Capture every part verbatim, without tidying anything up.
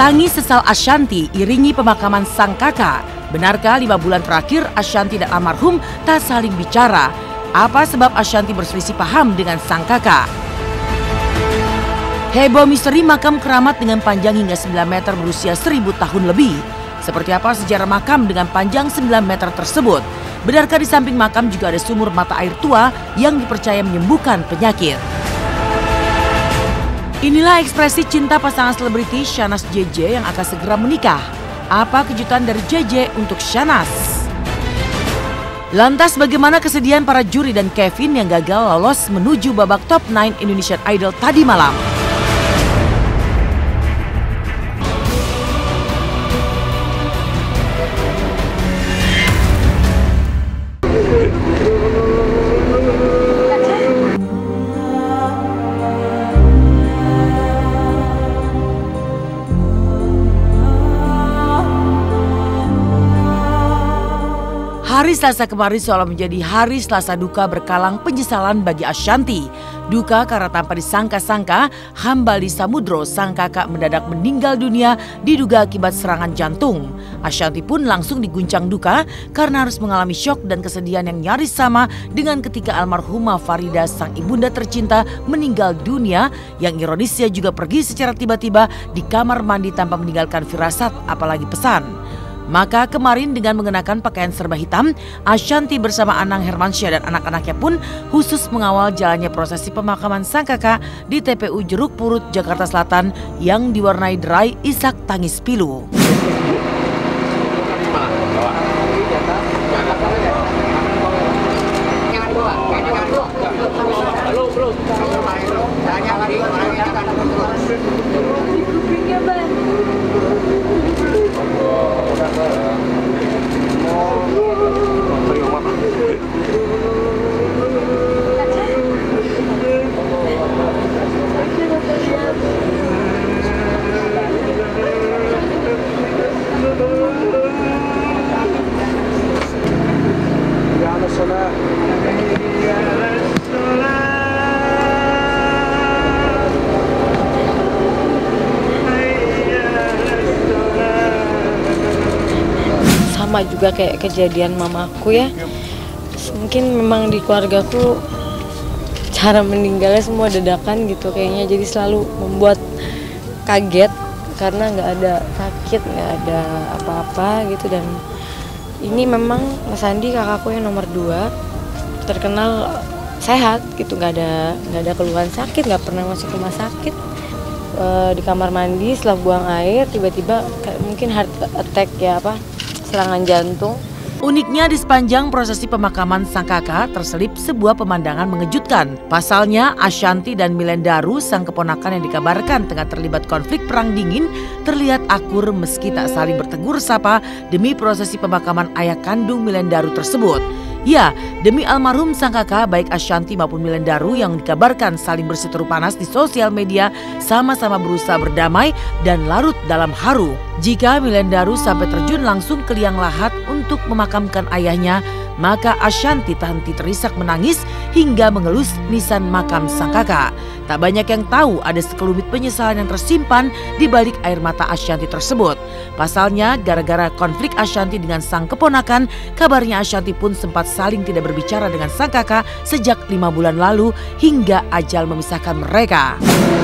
Tangis sesal Ashanty iringi pemakaman sang kakak. Benarkah lima bulan terakhir Ashanty dan almarhum tak saling bicara? Apa sebab Ashanty berselisih paham dengan sang kakak? Heboh misteri makam keramat dengan panjang hingga sembilan meter berusia seribu tahun lebih. Seperti apa sejarah makam dengan panjang sembilan meter tersebut? Benarkah di samping makam juga ada sumur mata air tua yang dipercaya menyembuhkan penyakit? Inilah ekspresi cinta pasangan selebriti Shahnaz J J yang akan segera menikah. Apa kejutan dari J J untuk Shahnaz? Lantas bagaimana kesedihan para juri dan Kevin yang gagal lolos menuju babak top sembilan Indonesian Idol tadi malam? Hari Selasa kemarin seolah menjadi hari Selasa duka berkalang penyesalan bagi Ashanty. Duka karena tanpa disangka-sangka Hambali Samudro sang kakak mendadak meninggal dunia diduga akibat serangan jantung. Ashanty pun langsung diguncang duka karena harus mengalami syok dan kesedihan yang nyaris sama dengan ketika almarhumah Farida sang ibunda tercinta meninggal dunia, yang ironisnya juga pergi secara tiba-tiba di kamar mandi tanpa meninggalkan firasat apalagi pesan. Maka kemarin dengan mengenakan pakaian serba hitam, Ashanty bersama Anang Hermansyah dan anak-anaknya pun khusus mengawal jalannya prosesi pemakaman sang kakak di T P U Jeruk Purut, Jakarta Selatan yang diwarnai derai isak tangis pilu. Sama juga kayak kejadian mamaku ya, mungkin memang di keluargaku cara meninggalnya semua dadakan gitu kayaknya, jadi selalu membuat kaget karena nggak ada sakit, nggak ada apa-apa gitu. Dan ini memang Mas Andi kakakku yang nomor dua terkenal sehat gitu, nggak ada nggak ada keluhan sakit, nggak pernah masuk rumah sakit. E, di kamar mandi setelah buang air tiba-tiba mungkin heart attack ya apa serangan jantung. Uniknya di sepanjang prosesi pemakaman sang kakak terselip sebuah pemandangan mengejutkan. Pasalnya Ashanty dan Milendaru sang keponakan yang dikabarkan tengah terlibat konflik perang dingin terlihat akur meski tak saling bertegur sapa demi prosesi pemakaman ayah kandung Milendaru tersebut. Ya, demi almarhum sang kakak baik Ashanty maupun Milendaru yang dikabarkan saling berseteru panas di sosial media sama-sama berusaha berdamai dan larut dalam haru. Jika Milendaru sampai terjun langsung ke liang lahat untuk memakamkan ayahnya, maka Ashanty tak henti terisak menangis hingga mengelus nisan makam sang kakak. Tak banyak yang tahu ada sekelumit penyesalan yang tersimpan di balik air mata Ashanty tersebut. Pasalnya gara-gara konflik Ashanty dengan sang keponakan, kabarnya Ashanty pun sempat saling tidak berbicara dengan sang kakak sejak lima bulan lalu hingga ajal memisahkan mereka.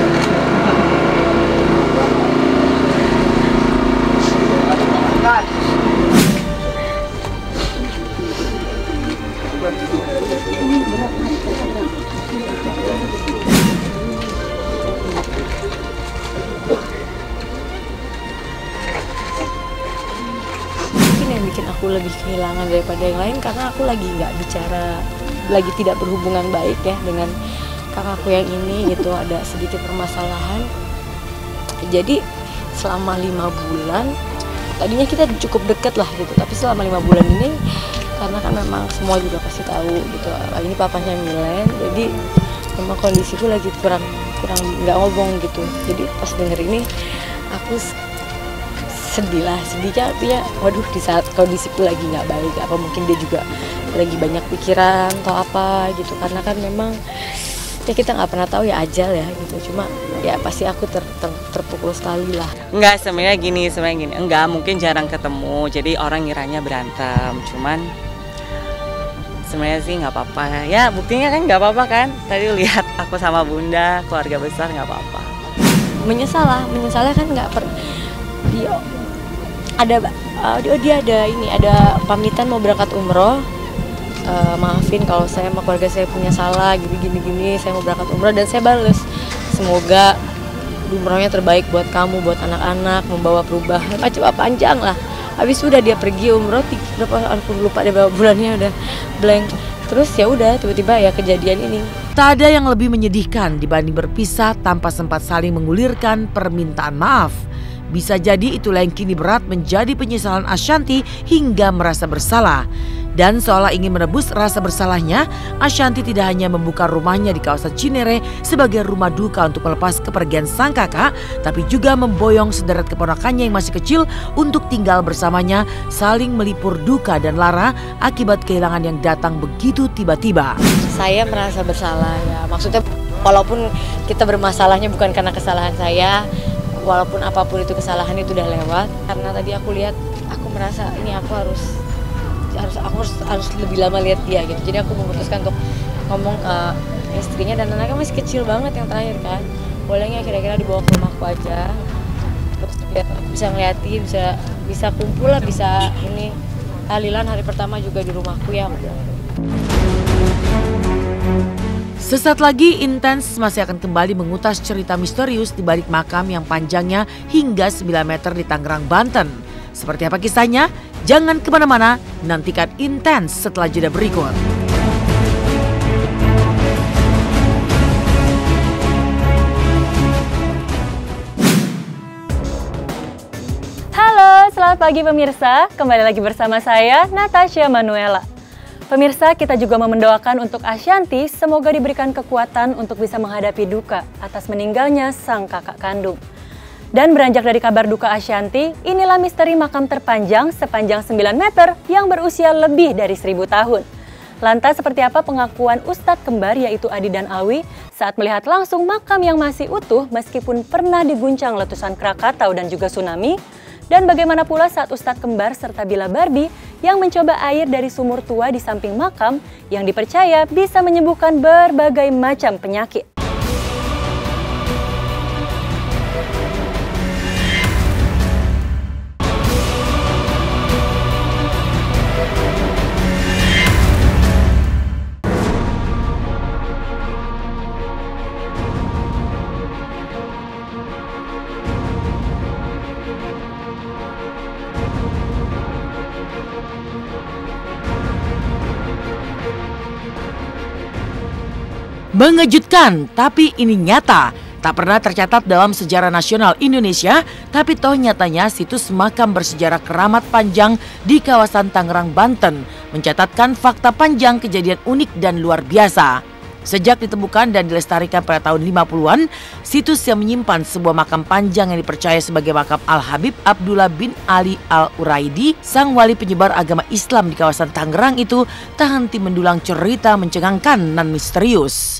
Mungkin yang bikin aku lebih kehilangan daripada yang lain karena aku lagi nggak bicara, lagi tidak berhubungan baik ya dengan kakakku yang ini gitu, ada sedikit permasalahan. Jadi selama lima bulan, tadinya kita cukup deket lah gitu, tapi selama lima bulan ini karena kan memang semua juga pasti tahu gitu, ini papanya Milen, jadi memang kondisiku lagi kurang kurang nggak ngomong gitu. Jadi pas denger ini aku sedih lah, sedihnya artinya waduh di saat kondisiku lagi nggak baik, apa mungkin dia juga lagi banyak pikiran atau apa gitu, karena kan memang ya kita nggak pernah tahu ya ajal ya gitu. Cuma ya pasti aku ter, ter, terpukul sekali lah. Enggak, sebenarnya gini, sebenarnya gini. Enggak, mungkin jarang ketemu. Jadi orang ngiranya berantem. Cuman sebenarnya sih nggak apa-apa. Ya buktinya kan nggak apa-apa kan. Tadi lihat aku sama Bunda, keluarga besar, nggak apa-apa. Menyesal lah, menyesalnya kan nggak per dia ada uh, dia ada ini ada pamitan mau berangkat umroh. Uh, maafin kalau saya sama keluarga saya punya salah gini gini gini, saya mau berangkat umroh, dan saya bales semoga umrohnya terbaik buat kamu, buat anak-anak, membawa perubahan macam panjang lah. Habis udah dia pergi umroh berapa, aku lupa deh berapa bulannya, udah blank. Terus ya udah tiba-tiba ya kejadian ini. Tak ada yang lebih menyedihkan dibanding berpisah tanpa sempat saling mengulirkan permintaan maaf. Bisa jadi itulah yang kini berat menjadi penyesalan Ashanty hingga merasa bersalah. Dan seolah ingin menebus rasa bersalahnya, Ashanty tidak hanya membuka rumahnya di kawasan Cinere sebagai rumah duka untuk melepas kepergian sang kakak, tapi juga memboyong sederet keponakannya yang masih kecil untuk tinggal bersamanya, saling melipur duka dan lara akibat kehilangan yang datang begitu tiba-tiba. Saya merasa bersalah ya, maksudnya walaupun kita bermasalahnya bukan karena kesalahan saya, walaupun apapun itu kesalahan itu udah lewat, karena tadi aku lihat, aku merasa ini aku harus harus aku harus, harus lebih lama lihat dia gitu. Jadi aku memutuskan untuk ngomong ke istrinya, dan anaknya masih kecil banget yang terakhir kan, boleh nggak kira-kira dibawa ke rumahku aja, terus biar bisa ngeliatin, bisa bisa kumpul lah, bisa ini tahlilan hari pertama juga di rumahku ya. Sesaat lagi Intens masih akan kembali mengutas cerita misterius di balik makam yang panjangnya hingga sembilan meter di Tangerang, Banten. Seperti apa kisahnya? Jangan kemana-mana, nantikan Intens setelah jeda berikut. Halo, selamat pagi pemirsa. Kembali lagi bersama saya, Natasha Manuela. Pemirsa, kita juga mau mendoakan untuk Ashanty semoga diberikan kekuatan untuk bisa menghadapi duka atas meninggalnya sang kakak kandung. Dan beranjak dari kabar duka Ashanty, inilah misteri makam terpanjang sepanjang sembilan meter yang berusia lebih dari seribu tahun. Lantas seperti apa pengakuan Ustadz kembar yaitu Adi dan Alwi saat melihat langsung makam yang masih utuh meskipun pernah diguncang letusan Krakatau dan juga tsunami? Dan bagaimana pula saat Ustadz kembar serta Bila Barbie yang mencoba air dari sumur tua di samping makam yang dipercaya bisa menyembuhkan berbagai macam penyakit. Mengejutkan, tapi ini nyata. Tak pernah tercatat dalam sejarah nasional Indonesia, tapi toh nyatanya situs makam bersejarah Keramat Panjang di kawasan Tangerang, Banten mencatatkan fakta panjang kejadian unik dan luar biasa. Sejak ditemukan dan dilestarikan pada tahun lima puluhan, situs yang menyimpan sebuah makam panjang yang dipercaya sebagai makam Al-Habib Abdullah bin Ali Al-Uraidi, sang wali penyebar agama Islam di kawasan Tangerang itu tak henti mendulang cerita mencengangkan dan misterius.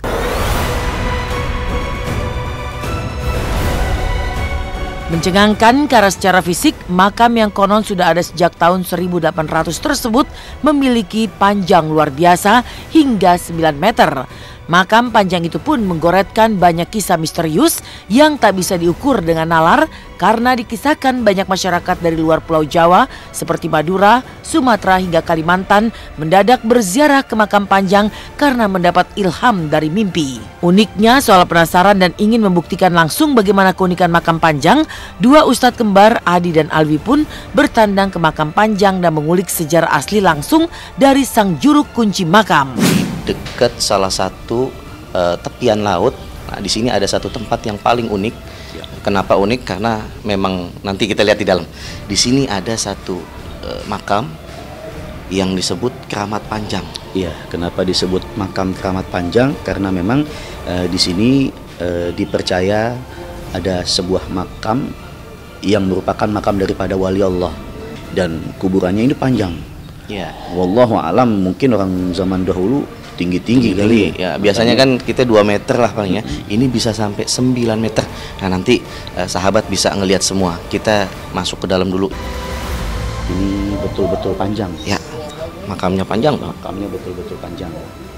Mencengangkan karena secara fisik, makam yang konon sudah ada sejak tahun seribu delapan ratus tersebut memiliki panjang luar biasa hingga sembilan meter. Makam panjang itu pun menggoretkan banyak kisah misterius yang tak bisa diukur dengan nalar karena dikisahkan banyak masyarakat dari luar Pulau Jawa seperti Madura, Sumatera hingga Kalimantan mendadak berziarah ke makam panjang karena mendapat ilham dari mimpi. Uniknya soal penasaran dan ingin membuktikan langsung bagaimana keunikan makam panjang, dua ustadz kembar Adi dan Alwi pun bertandang ke makam panjang dan mengulik sejarah asli langsung dari sang juru kunci makam. Dekat salah satu uh, tepian laut. Nah, di sini ada satu tempat yang paling unik. Ya. Kenapa unik? Karena memang nanti kita lihat di dalam. Di sini ada satu uh, makam yang disebut Keramat Panjang. Iya, kenapa disebut makam Keramat Panjang? Karena memang uh, di sini uh, dipercaya ada sebuah makam yang merupakan makam daripada wali Allah dan kuburannya ini panjang. Ya. Wallahu a'lam, mungkin orang zaman dahulu tinggi-tinggi Tinggi, kali. ya biasanya kan kita dua meter lah paling ya. Ini bisa sampai sembilan meter. Nah, nanti eh, sahabat bisa ngelihat semua. Kita masuk ke dalam dulu. Ini betul-betul panjang. Ya, makamnya panjang banget. Makamnya betul-betul panjang.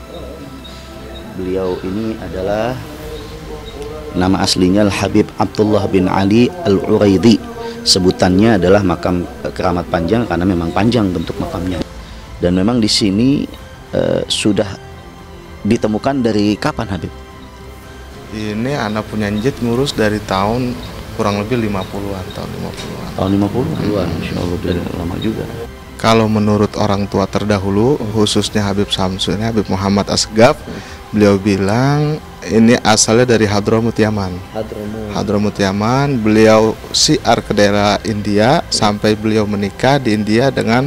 Beliau ini adalah nama aslinya Al-Habib Abdullah bin Ali Al-Uraidi. Sebutannya adalah makam eh, keramat panjang karena memang panjang bentuk makamnya. Dan memang di sini eh, sudah ditemukan dari kapan, Habib? Ini anak punya njit ngurus dari tahun kurang lebih lima puluhan, tahun lima puluhan. Tahun lima puluhan, hmm. Insya Allah dari lama juga. Kalau menurut orang tua terdahulu, khususnya Habib Samsu ini, Habib Muhammad Asgaf, beliau bilang ini asalnya dari Hadramut Yaman. Hadramut. Hadramut Yaman, beliau syiar ke daerah India sampai beliau menikah di India dengan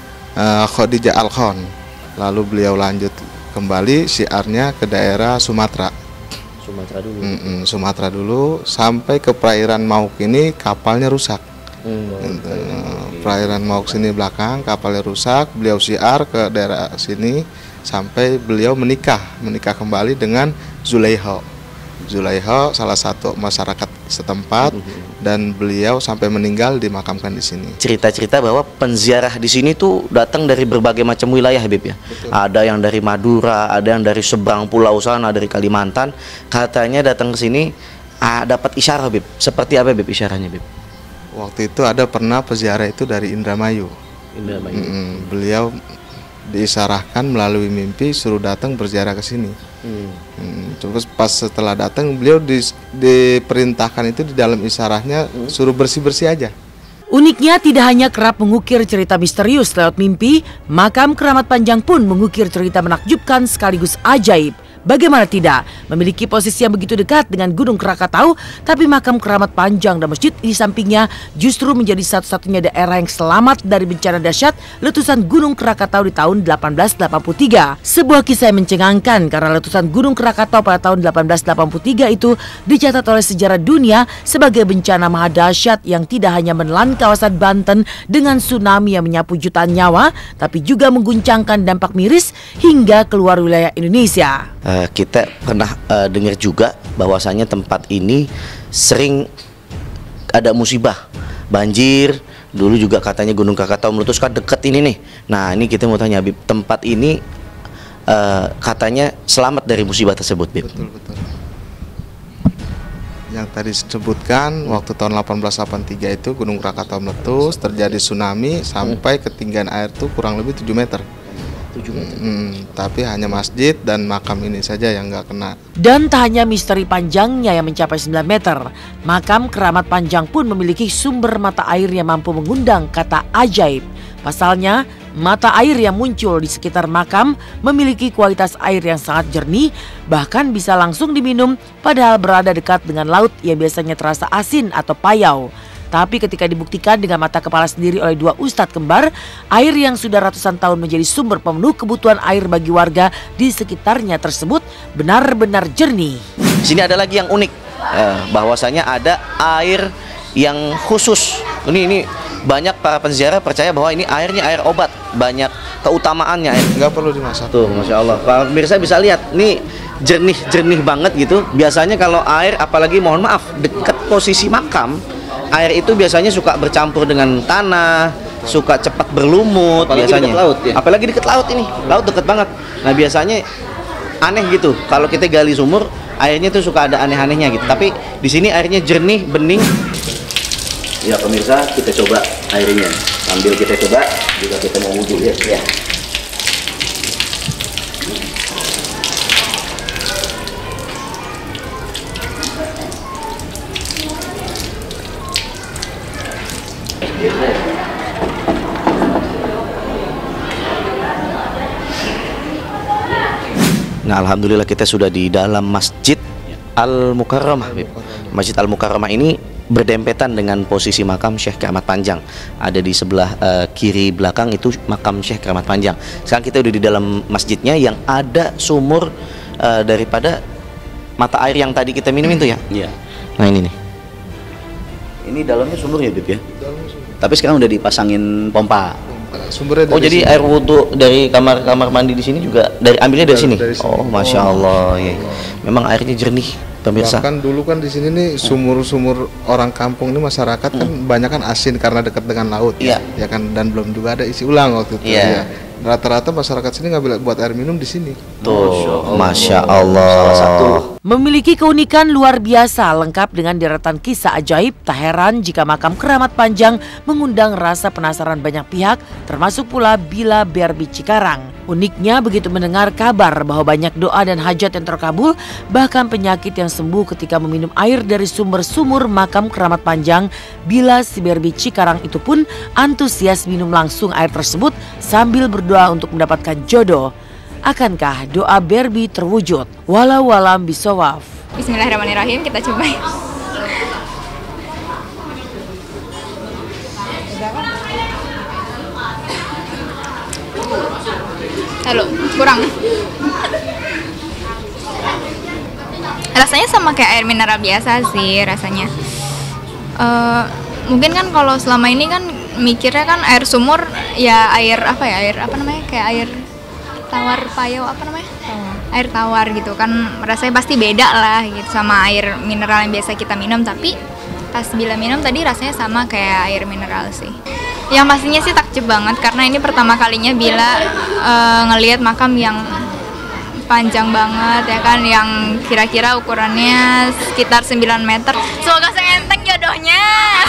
uh, Khadijah Al-Khan. Lalu beliau lanjut kembali syiarnya ke daerah Sumatera. Sumatera dulu. Mm -mm, Sumatera dulu sampai ke perairan Mauk ini kapalnya rusak. Hmm, Gitu. Perairan Mauk sini belakang kapalnya rusak. Beliau syiar ke daerah sini sampai beliau menikah, menikah kembali dengan Zulaiha. Zulaiha salah satu masyarakat setempat dan beliau sampai meninggal dimakamkan di sini. Cerita-cerita bahwa penziarah di sini tuh datang dari berbagai macam wilayah, Habib ya. Betul. Ada yang dari Madura, ada yang dari seberang pulau sana, dari Kalimantan. Katanya datang ke sini ah, dapat isyarat, Habib. Seperti apa, Habib, isyaratnya, Habib? Waktu itu ada pernah peziarah itu dari Indramayu. Indramayu. Mm -mm, beliau diisarahkan melalui mimpi suruh datang berziarah ke sini. Hmm. Hmm, terus pas setelah datang beliau di, diperintahkan itu di dalam isarahnya suruh bersih-bersih aja. Uniknya tidak hanya kerap mengukir cerita misterius lewat mimpi, makam keramat panjang pun mengukir cerita menakjubkan sekaligus ajaib. Bagaimana tidak, memiliki posisi yang begitu dekat dengan Gunung Krakatau, tapi makam keramat panjang dan masjid di sampingnya justru menjadi satu-satunya daerah yang selamat dari bencana dahsyat letusan Gunung Krakatau di tahun delapan belas delapan puluh tiga. Sebuah kisah yang mencengangkan karena letusan Gunung Krakatau pada tahun delapan belas delapan puluh tiga itu dicatat oleh sejarah dunia sebagai bencana maha dahsyat yang tidak hanya menelan kawasan Banten dengan tsunami yang menyapu jutaan nyawa, tapi juga mengguncangkan dampak miris hingga keluar wilayah Indonesia. Uh, kita pernah uh, dengar juga bahwasanya tempat ini sering ada musibah, banjir. Dulu juga katanya Gunung Krakatau meletus kan dekat ini nih. Nah, ini kita mau tanya, Habib, tempat ini uh, katanya selamat dari musibah tersebut, Bib. Betul, betul. Yang tadi disebutkan waktu tahun delapan belas delapan puluh tiga itu Gunung Krakatau meletus, terjadi tsunami sampai ketinggian air tuh kurang lebih tujuh meter. tujuh meter. Hmm, tapi hanya masjid dan makam ini saja yang nggak kena. Dan tak hanya misteri panjangnya yang mencapai sembilan meter, makam keramat panjang pun memiliki sumber mata air yang mampu mengundang kata ajaib. Pasalnya, mata air yang muncul di sekitar makam memiliki kualitas air yang sangat jernih, bahkan bisa langsung diminum padahal berada dekat dengan laut yang biasanya terasa asin atau payau. Tapi ketika dibuktikan dengan mata kepala sendiri oleh dua ustadz kembar, air yang sudah ratusan tahun menjadi sumber pemenuh kebutuhan air bagi warga di sekitarnya tersebut benar-benar jernih. Di sini ada lagi yang unik, eh, bahwasanya ada air yang khusus. Ini ini banyak para penziarah percaya bahwa ini airnya air obat, banyak keutamaannya. Nggak perlu dimasak. Tuh, masya Allah. Pak pemirsa bisa lihat, nih jernih-jernih banget gitu. Biasanya kalau air, apalagi mohon maaf dekat posisi makam, air itu biasanya suka bercampur dengan tanah, suka cepat berlumut. Apalagi biasanya. Deket laut, ya? Apalagi dekat laut ini, laut deket banget. Nah biasanya aneh gitu. Kalau kita gali sumur, airnya tuh suka ada aneh-anehnya gitu. Tapi di sini airnya jernih, bening. Ya pemirsa, kita coba airnya. Sambil kita coba, juga kita mau wudhu ya. Ya. Nah, alhamdulillah kita sudah di dalam Masjid Al-Mukarramah. Masjid Al-Mukarramah ini berdempetan dengan posisi makam Syekh Keramat Panjang. Ada di sebelah uh, kiri belakang itu makam Syekh Keramat Panjang. Sekarang kita udah di dalam masjidnya yang ada sumur uh, daripada mata air yang tadi kita minum itu ya. Iya. Nah ini nih. Ini dalamnya sumur ya, Bib ya? Tapi sekarang udah dipasangin pompa. Sumbernya dari Oh jadi sini. air wudhu dari kamar kamar mandi di sini juga dari ambilnya dari, Dari- sini. dari sini. Oh masya Allah, ya. Memang airnya jernih, pemirsa. Bahkan dulu kan di sini nih sumur-sumur orang kampung ini masyarakat kan banyak kan asin karena dekat dengan laut. Iya. Ya kan, dan belum juga ada isi ulang waktu itu. Iya. Ya. Rata-rata masyarakat sini ngambil buat air minum di sini. Tuh, masya Allah. Salah satu Memiliki keunikan luar biasa lengkap dengan deretan kisah ajaib, tak heran jika makam Keramat Panjang mengundang rasa penasaran banyak pihak termasuk pula Bila Berbi Cikarang. Uniknya begitu mendengar kabar bahwa banyak doa dan hajat yang terkabul, bahkan penyakit yang sembuh ketika meminum air dari sumber-sumur makam Keramat Panjang, Bila si Berbi Cikarang itu pun antusias minum langsung air tersebut sambil berdoa untuk mendapatkan jodoh. Akankah doa Berbi terwujud? Walau walam bisawaf. Bismillahirrahmanirrahim, kita coba. Halo, kurang. Rasanya sama kayak air mineral biasa sih rasanya. Eh, mungkin kan kalau selama ini kan mikirnya kan air sumur ya air apa ya air apa namanya kayak air tawar payau apa namanya air tawar gitu kan, rasanya pasti beda lah gitu sama air mineral yang biasa kita minum, tapi pas Bila minum tadi rasanya sama kayak air mineral sih. Yang pastinya sih takjub banget karena ini pertama kalinya Bila uh, ngelihat makam yang panjang banget ya kan, yang kira-kira ukurannya sekitar sembilan meter. Semoga saya enteng jodohnya.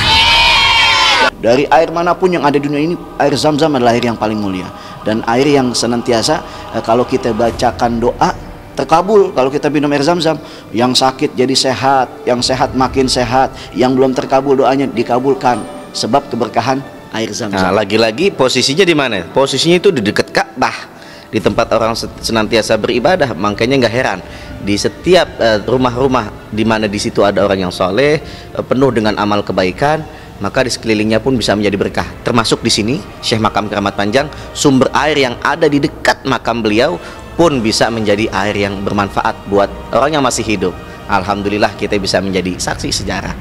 dari air manapun yang ada di dunia ini, air Zam-Zam adalah air yang paling mulia dan air yang senantiasa eh, kalau kita bacakan doa terkabul. Kalau kita minum air Zam-Zam, yang sakit jadi sehat, yang sehat makin sehat, yang belum terkabul doanya dikabulkan sebab keberkahan air Zam-Zam. Nah, lagi-lagi posisinya di mana? Posisinya itu di dekat Ka'bah, di tempat orang senantiasa beribadah. Makanya nggak heran di setiap uh, rumah-rumah di mana di situ ada orang yang soleh, uh, penuh dengan amal kebaikan, maka di sekelilingnya pun bisa menjadi berkah. Termasuk di sini Syekh Makam Keramat Panjang, sumber air yang ada di dekat makam beliau pun bisa menjadi air yang bermanfaat buat orang yang masih hidup. Alhamdulillah kita bisa menjadi saksi sejarah.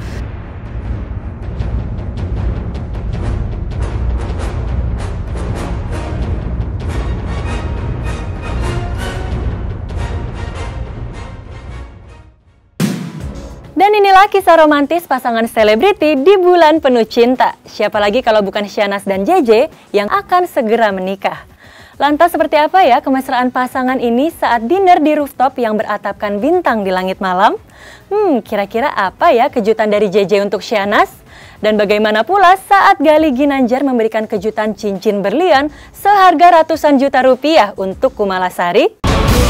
Dan inilah kisah romantis pasangan selebriti di bulan penuh cinta. Siapa lagi kalau bukan Syahnas dan J J yang akan segera menikah. Lantas seperti apa ya kemesraan pasangan ini saat dinner di rooftop yang beratapkan bintang di langit malam? Hmm, kira-kira apa ya kejutan dari J J untuk Syahnas? Dan bagaimana pula saat Gali Ginanjar memberikan kejutan cincin berlian seharga ratusan juta rupiah untuk Kumalasari?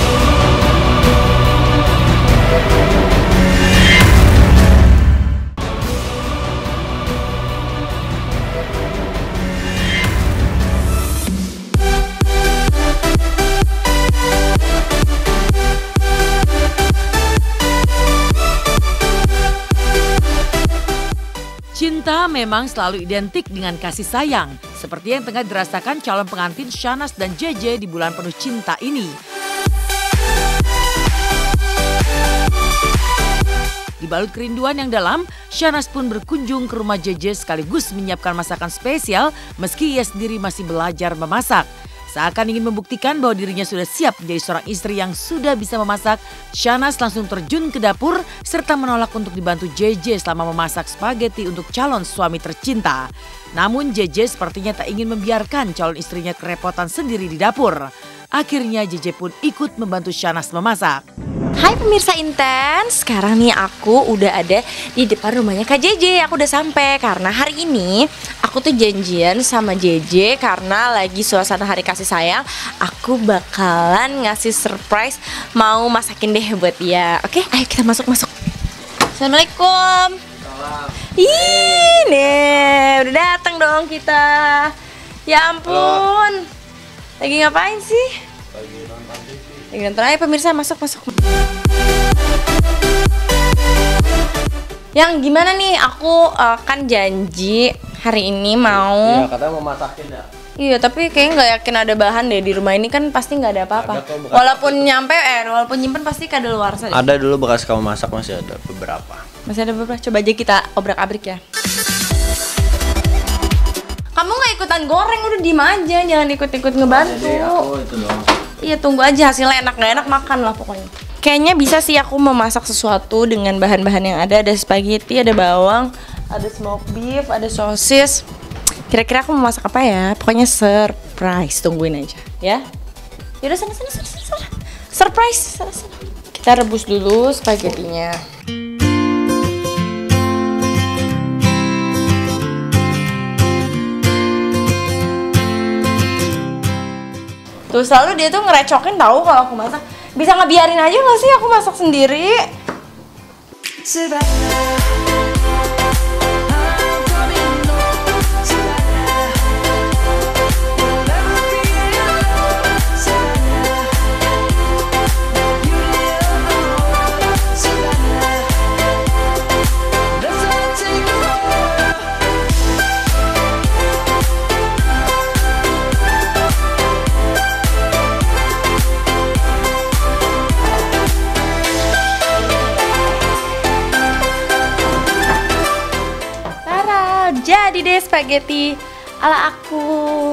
Cinta memang selalu identik dengan kasih sayang, seperti yang tengah dirasakan calon pengantin Syahnas dan J J di bulan penuh cinta ini. Dibalut kerinduan yang dalam, Syahnas pun berkunjung ke rumah J J sekaligus menyiapkan masakan spesial meski ia sendiri masih belajar memasak. Seakan ingin membuktikan bahwa dirinya sudah siap menjadi seorang istri yang sudah bisa memasak, Syahnas langsung terjun ke dapur serta menolak untuk dibantu J J selama memasak spaghetti untuk calon suami tercinta. Namun J J sepertinya tak ingin membiarkan calon istrinya kerepotan sendiri di dapur. Akhirnya J J pun ikut membantu Syahnas memasak. Hai pemirsa Intens, sekarang nih aku udah ada di depan rumahnya Kak J J. Aku udah sampai karena hari ini aku tuh janjian sama J J karena lagi suasana hari kasih sayang. Aku bakalan ngasih surprise, mau masakin deh buat dia. Oke, ayo kita masuk-masuk. Assalamualaikum. Ih, nih udah datang dong kita. Ya ampun. Lagi ngapain sih? Lagi nonton T V. Lagi nonton, ayo pemirsa masuk-masuk. Yang gimana nih, aku uh, kan janji hari ini mau. Iya, katanya mau masakin ya. Iya, tapi kayaknya nggak yakin ada bahan deh di rumah ini, kan pasti nggak ada apa-apa. Walaupun nyampe, eh, walaupun nyimpen pasti kadaluarsa deh. Ada dulu bekas kamu masak, masih ada beberapa. Masih ada beberapa, coba aja kita obrak-abrik ya. Kamu nggak ikutan goreng, udah diem aja, jangan ikut-ikut ngebantu. Jadi aku itu doang. Iya, tunggu aja hasilnya enak nggak enak makan lah pokoknya. Kayaknya bisa sih aku memasak sesuatu dengan bahan-bahan yang ada. Ada spaghetti, ada bawang, ada smoked beef, ada sosis. Kira-kira aku mau masak apa ya? Pokoknya surprise, tungguin aja ya. Yaudah sana sana sana sana, sana. Surprise sana sana. Kita rebus dulu spagettinya. Tuh selalu dia tuh ngerecokin tahu kalau aku masak. Bisa ngebiarin aja nggak sih aku masak sendiri? Jadi deh spaghetti ala aku.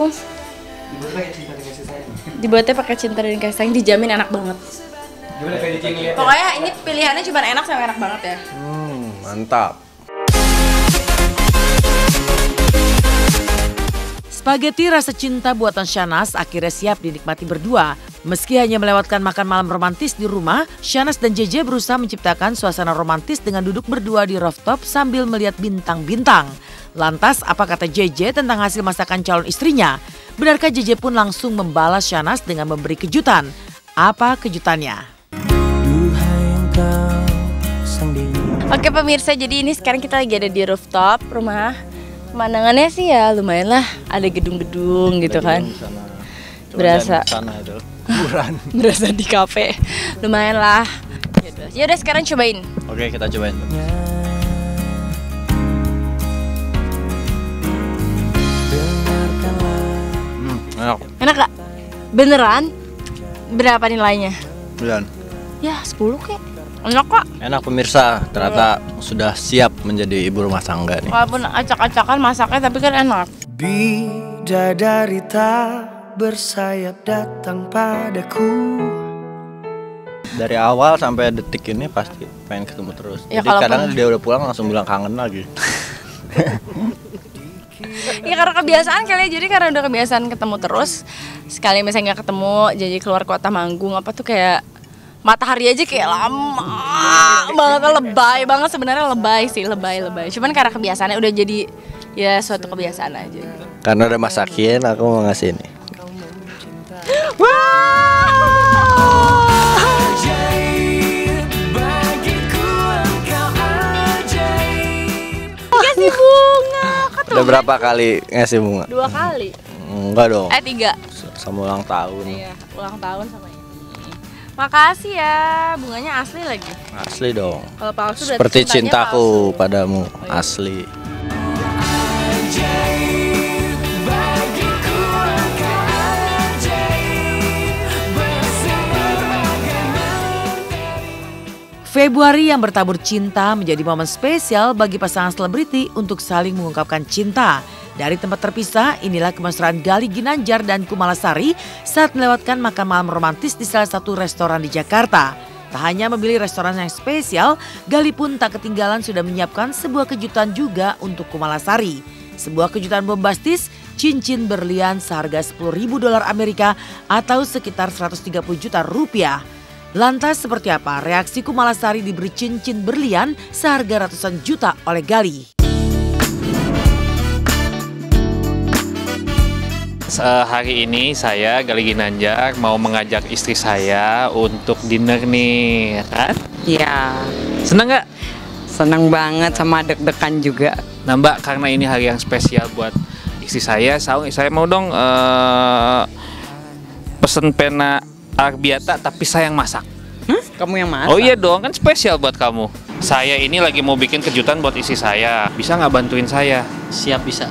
Dibuatnya pakai cinta dan kasih sayang, dijamin enak banget. Gimana kayak di Pokoknya ini pilihannya cuma enak sama enak banget ya. Hmm, mantap. Spaghetti rasa cinta buatan Shahnaz akhirnya siap dinikmati berdua. Meski hanya melewatkan makan malam romantis di rumah, Shahnaz dan J J berusaha menciptakan suasana romantis dengan duduk berdua di rooftop sambil melihat bintang-bintang. Lantas apa kata J J tentang hasil masakan calon istrinya? Benarkah J J pun langsung membalas Shahnaz dengan memberi kejutan? Apa kejutannya? Oke pemirsa, jadi ini sekarang kita lagi ada di rooftop rumah. Pemandangannya sih ya lumayan lah, ada gedung-gedung gitu kan. Berasa berasa di kafe. Lumayan lah. Ya udah sekarang cobain. Oke, kita cobain. Hmm, enak. Enak gak? Beneran? Berapa nilainya? Sembilan. Ya sepuluh kek. Enak kok. Enak pemirsa, ternyata sudah siap menjadi ibu rumah tangga nih. Walaupun acak-acakan masaknya tapi kan enak. Bidadari tak bersayap datang padaku. Dari awal sampai detik ini pasti pengen ketemu terus. Ya, Jadi kadang dia udah pulang langsung bilang kangen lagi. Ya karena kebiasaan kali ya, jadi karena udah kebiasaan ketemu terus. Sekali misalnya nggak ketemu, jadi keluar kota manggung apa tuh kayak matahari aja kayak lama banget, lebay banget sebenarnya, lebay sih, lebay lebay. Cuman karena kebiasaannya udah jadi ya suatu kebiasaan aja. Karena udah masakin, aku mau ngasih ini. Kasih bunga. Udah berapa kali ngasih bunga? Dua kali. Enggak dong. Eh tiga. Sama ulang tahun. Iya, ulang tahun sama ini. Makasih ya, bunganya asli lagi. Asli dong. Kalau palsu berarti seperti cintanya cintaku palsu. padamu, Oh, iya. asli. Februari yang bertabur cinta menjadi momen spesial bagi pasangan selebriti untuk saling mengungkapkan cinta. Dari tempat terpisah, inilah kemesraan Gali Ginanjar dan Kumala Sari saat melewatkan makan malam romantis di salah satu restoran di Jakarta. Tak hanya memilih restoran yang spesial, Gali pun tak ketinggalan sudah menyiapkan sebuah kejutan juga untuk Kumala Sari. Sebuah kejutan bombastis, cincin berlian seharga sepuluh ribu dolar Amerika atau sekitar seratus tiga puluh juta rupiah. Lantas seperti apa reaksi Kumala Sari diberi cincin berlian seharga ratusan juta oleh Gali? Hari ini saya Gali Ginanjar mau mengajak istri saya untuk dinner nih, kan? Iya. Seneng nggak? Seneng banget sama deg-degan juga. Nah Mbak, karena ini hari yang spesial buat istri saya, saya, saya mau dong uh, pesen pena Arbiata tapi saya yang masak. Hmm? Kamu yang masak? Oh iya dong, kan spesial buat kamu. Saya ini lagi mau bikin kejutan buat istri saya. Bisa nggak bantuin saya? Siap, bisa.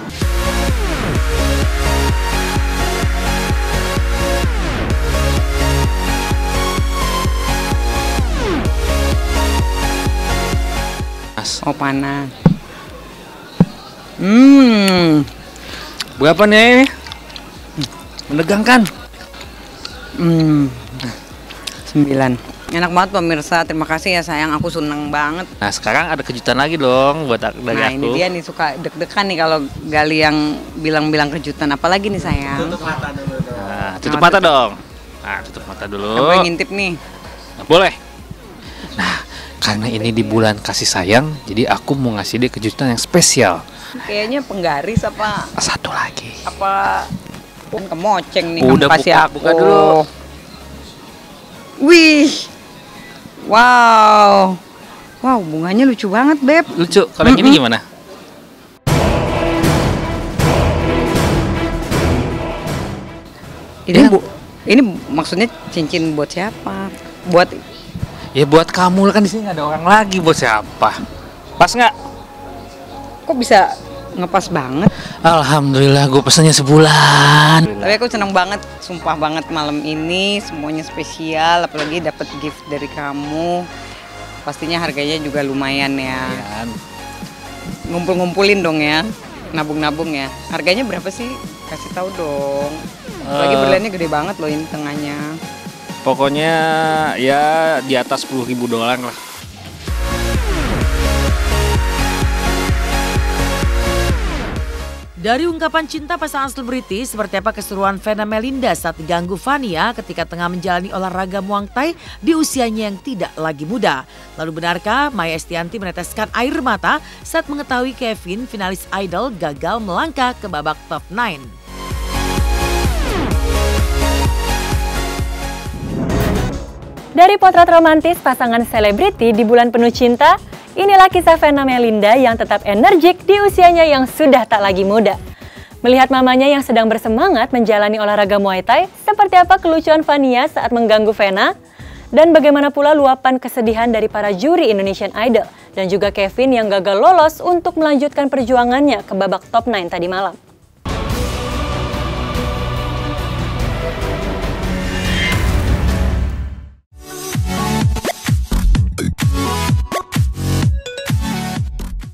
Oh panas. Hmm, Berapa nih ini? Menegangkan. Hmm, sembilan. Enak banget pemirsa, terima kasih ya sayang, aku seneng banget. Nah sekarang ada kejutan lagi dong buat dari Nah aku. ini dia nih, suka deg-degan nih kalau Gali yang bilang-bilang kejutan. Apalagi nih sayang? Tutup mata dulu dong. Nah, tutup mata dong. Nah, tutup mata dulu. Aku yang ngintip nih. Nah, boleh. Nah, karena ini di bulan kasih sayang, jadi aku mau ngasih dia kejutan yang spesial. Kayaknya penggaris apa? Satu lagi. Apa? Pun kemoceng nih, Udah, kamu kasih buka, aku. buka dulu. Wih, wow, wow, bunganya lucu banget, Beb. Lucu. Kalau yang ini gimana? Ini bu, ini maksudnya cincin buat siapa? Buat Ya buat kamu lah, kan di sini nggak ada orang lagi, buat siapa? Pas nggak? kok bisa ngepas banget? Alhamdulillah, gue pesannya sebulan. Tapi aku seneng banget, sumpah banget malam ini semuanya spesial, apalagi dapat gift dari kamu. Pastinya harganya juga lumayan ya. Ngumpul-ngumpulin dong ya, nabung-nabung ya. Harganya berapa sih? Kasih tahu dong. Apalagi Uh, berliannya gede banget loh ini tengahnya. Pokoknya ya di atas sepuluh ribu dolar lah. Dari ungkapan cinta pasangan selebriti, seperti apa keseruan Vena Melinda saat diganggu Fania ketika tengah menjalani olahraga Muay Thai di usianya yang tidak lagi muda. Lalu benarkah Maya Estianty meneteskan air mata saat mengetahui Kevin, finalis Idol, gagal melangkah ke babak top sembilan? Dari potret romantis pasangan selebriti di bulan penuh cinta, inilah kisah Vena Melinda yang tetap energik di usianya yang sudah tak lagi muda. Melihat mamanya yang sedang bersemangat menjalani olahraga Muay Thai, seperti apa kelucuan Fania saat mengganggu Vena? Dan bagaimana pula luapan kesedihan dari para juri Indonesian Idol dan juga Kevin yang gagal lolos untuk melanjutkan perjuangannya ke babak top sembilan tadi malam.